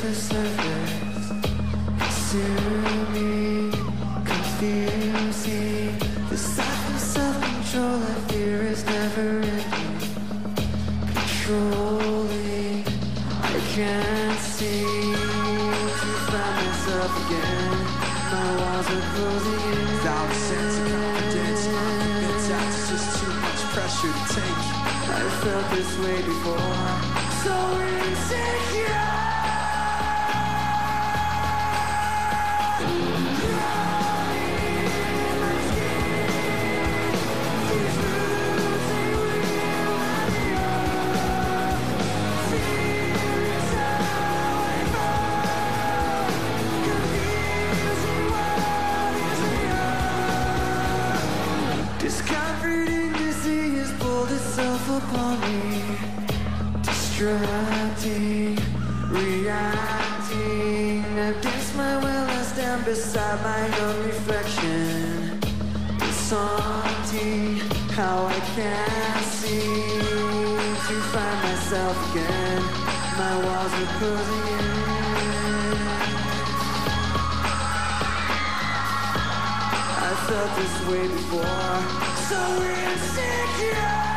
the surface, consuming, confusing. The lack of self-control I fear is never ending, controlling. I can't seem to find myself again. My walls are closing in. Without a sense of confidence, I'm convinced that it's just too much pressure to take. I felt this way before, so insecure. Discomforting disease pulled itself upon me, distracting, reacting against my will. I stand beside my own reflection. It's haunting how I can't seem to find myself again. My walls are closing in. I felt this way before, so insecure.